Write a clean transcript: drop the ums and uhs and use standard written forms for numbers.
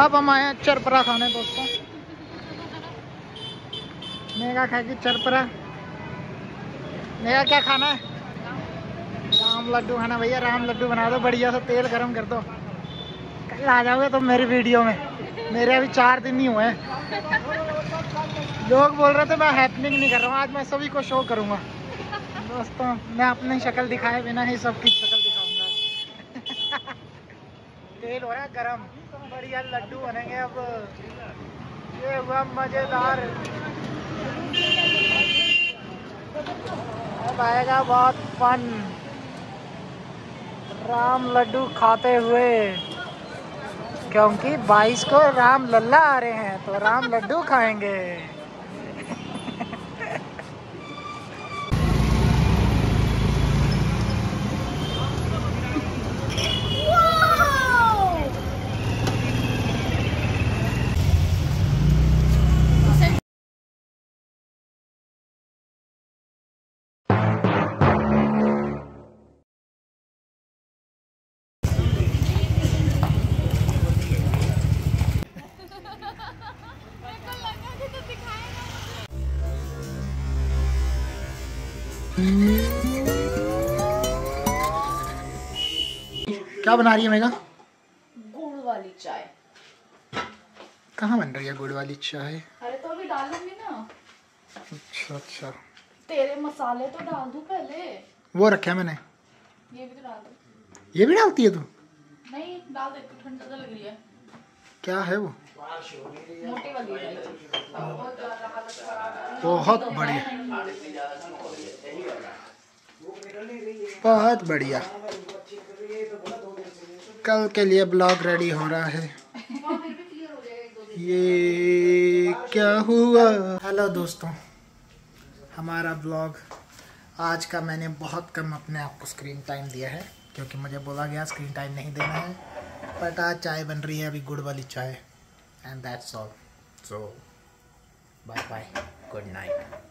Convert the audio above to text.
अब हम आए हैं चरपरा खाने दोस्तों। मेगा खाएगी चरपरा। मेगा क्या खाना है? राम लड्डू खाना। भैया राम लड्डू बना दो, बढ़िया सा तेल गरम कर दो। कल आ जाओगे तुम मेरी वीडियो में। मेरे अभी 4 दिन ही हुए हैं। लोग बोल रहे थे मैं हैपनिंग नहीं कर रहा हूँ, आज मैं सभी को शो करूँगा दोस्तों। मैं अपनी शक्ल दिखाए बिना ही सबकी शक्ल दिखाऊंगा। तेल हो रहा है गरम, बढ़िया लड्डू बनेंगे अब। ये हुआ मजेदार। अब आएगा बहुत फन राम लड्डू खाते हुए, क्योंकि 22 को राम लल्ला आ रहे हैं तो राम लड्डू खाएंगे। क्या बना रही है मेगा? गुड़ वाली चाय। कहाँ बन रही है गुड़ वाली चाय? अरे तो अभी डालूंगी ना। अच्छा अच्छा, तेरे मसाले तो डाल दूं पहले। वो रखा है मैंने। ये भी तो डाल दो। ये भी डालती है तू? नहीं डाल दे, ठंडा तो लग रही है। क्या है वो? मोटी वाली इलायची। बहुत बढ़िया, बहुत बढ़िया। कल के लिए ब्लॉग रेडी हो रहा है। ये क्या हुआ? हेलो दोस्तों, हमारा ब्लॉग आज का मैंने बहुत कम अपने आप को स्क्रीन टाइम दिया है, क्योंकि मुझे बोला गया स्क्रीन टाइम नहीं देना है। बट आज चाय बन रही है, अभी गुड़ वाली चाय, and that's all. So bye bye, good night.